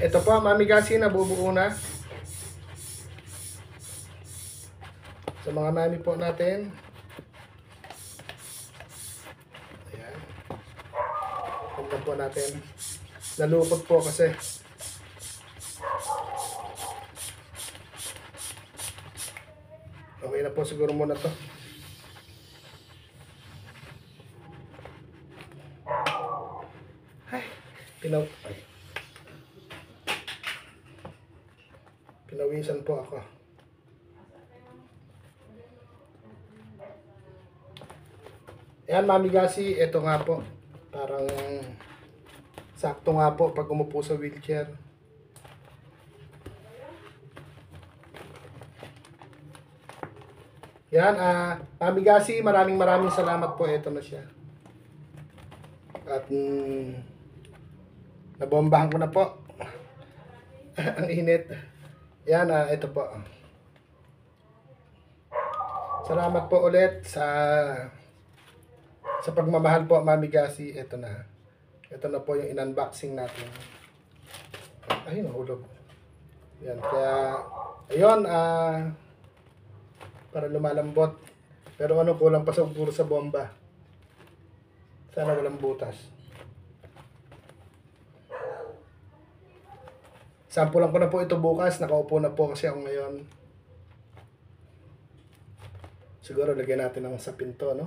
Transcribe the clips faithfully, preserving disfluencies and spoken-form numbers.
Ito po, Mami Gasi, nabubuo na. Sa mga mami po natin. Ayan. Tignan po natin. Nalukot po kasi. Okay na po siguro muna to. Ay, pinaw... Ay. Pinawisan po ako. Ayan, Mami Gasi, ito nga po. Parang sakto nga po pag umupo sa wheelchair. Yan, ah, Mami Gasi, maraming maraming salamat po. Ito na siya. At mm, nabombahan ko na po. Ang init. Yan, ah, ito po. Salamat po ulit sa sa pagmamahal po, Mami Gasi. Ito na. Ito na po yung in-unboxing natin. Ayun, nahulog. Yan, kaya, ayun, ah, para lumalambot. Pero ano, kulang pa sa puro sa bomba. Sana walang butas. Sampulan ko na po ito bukas. Nakaupo na po kasi ako ngayon. Siguro lagyan natin ng sa pinto, no?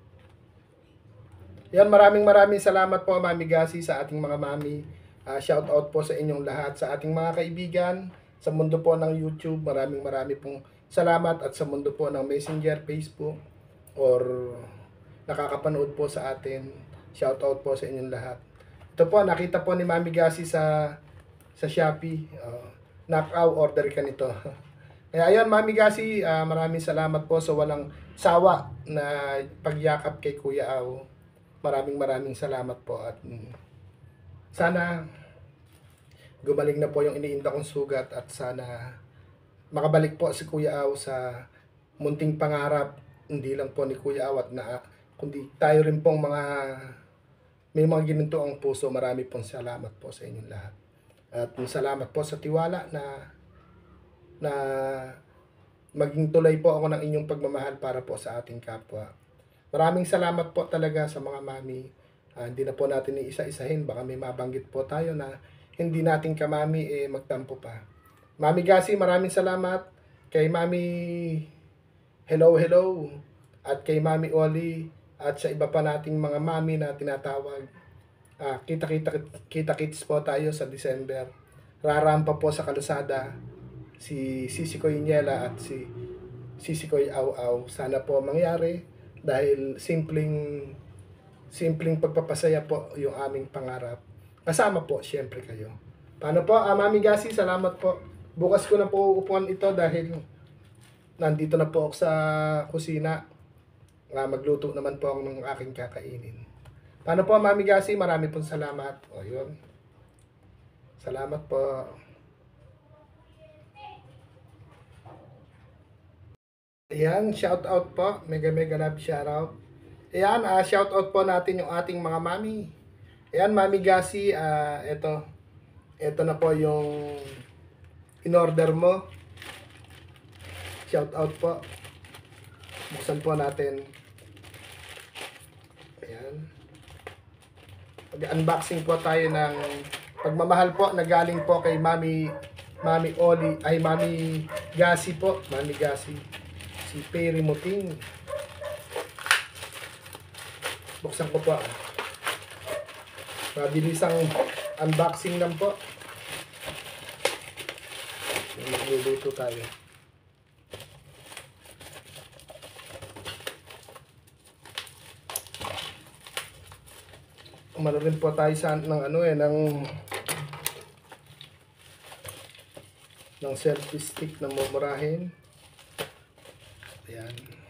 Yan, maraming maraming salamat po, Mami Gasi, sa ating mga mami. Uh, shout out po sa inyong lahat, sa ating mga kaibigan, sa mundo po ng YouTube. Maraming maraming pong salamat, at sa mundo po ng Messenger, Facebook, or nakakapanood po sa atin. Shout out po sa inyong lahat. Ito po, nakita po ni Mami Gasi sa sa Shopee. Uh, Knockout, order ka nito. Kaya ayun, Mami Gasi, uh, maraming salamat po sa walang sawa na pagyakap kay Kuya Aw. Maraming maraming salamat po, at mm, sana gumaling na po yung iniinda kong sugat, at sana makabalik po si Kuya Aw sa munting pangarap, hindi lang po ni Kuya Aw at na, kundi tayo rin pong mga may mga gininto ang puso. Marami pong salamat po sa inyong lahat. At salamat po sa tiwala na na maging tulay po ako ng inyong pagmamahal para po sa ating kapwa. Maraming salamat po talaga sa mga mami. Uh, hindi na po natin iisa-isahin. Baka may mabanggit po tayo na hindi natin kamami eh magtampo pa. Mami Gasi, maraming salamat. Kay Mami Hello Hello, at kay Mami Oli, at sa iba pa nating mga mami na tinatawag. Uh, kita-kita kita-kits po tayo sa December. Rarampa po sa kalsada si Sisikoy Niela at si Sisikoy Aw Aw. Sana po mangyari, dahil simpleng simpleng pagpapasaya po yung aming pangarap. Kasama po siyempre kayo. Paano po, ah, Mami Gasi, salamat po. Bukas ko na po upuan ito dahil nandito na po ako sa kusina. Uh, magluto naman po ako ng aking kakainin. Paano po, Mami Gasi, marami pong salamat. O yun. Salamat po. Ayan, shout out po. Mega mega love shout out. Ayan, uh, shout out po natin yung ating mga mami. Ayan, Mami Gasi, uh, ito. Ito na po yung in-order mo. Shout out po. Buksan po natin. Ayan. Mag-unboxing po tayo ng pagmamahal po na galing po kay Mami Mami Oli, ay Mami Gasi po. Mami Gasi. Si Perry Muting. Buksan ko po. Mabilisang unboxing lang po. Magluluto tayo. Umano rin po tayo sa ng ano eh ng ng selfie stick na mumurahin. Ayan.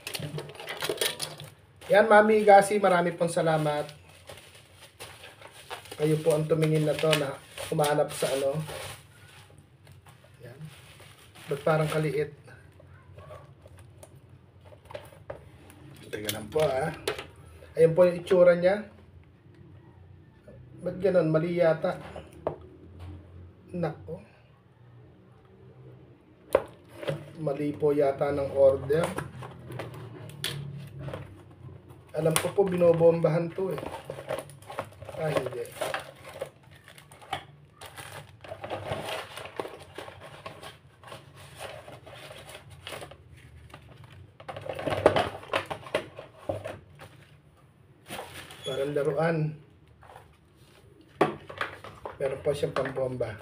Yan, Mami Gasi, marami pong salamat. Kayo po ang tumingin na to na kumahanap sa ano. Ayan. Ba't parang kaliit? Teka lang po ah. Ayan po yung itsura niya. Ba't ganon? Mali yata. Nako. Mali po yata ng order. Alam ko po binobombahan to eh. Ah, hindi. Parang laruan. Meron po siyang pambomba.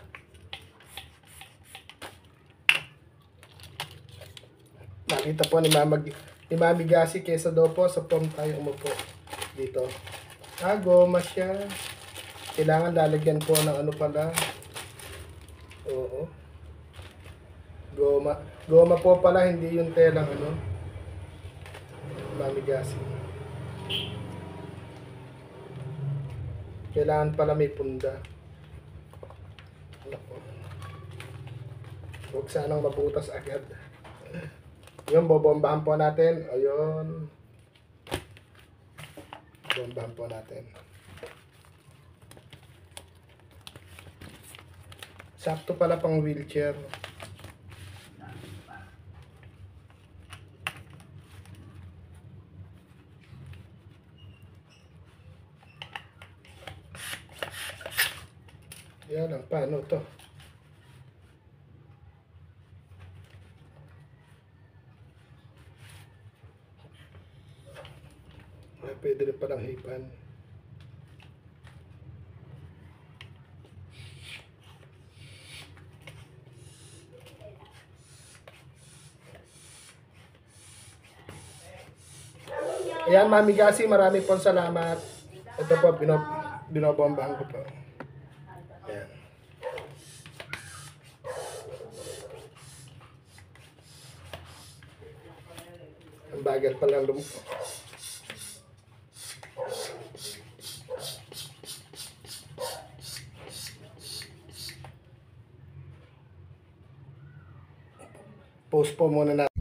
Nakita po ni Mama, ni Mami Gasi kesa daw po sa pom tayo umupo dito. Ah, goma siya. Kailangan lalagyan po ng ano pala. Oo. Goma. Goma po pala, hindi yung telang ano. Mami Gasi. Kailangan pala may punda. Nako. Huwag sanang mabutas agad. Yung bobombahan po natin. Ayun. Bombahan po natin. Sakto pala pang wheelchair. Yan lang. Paano to? Pwede rin palang hipan. Ayan, Mami Gasi, marami pong salamat. Ito po, binob binobombahan ko po. Ayan. Ang bagal palang lumpo. Post po muna na.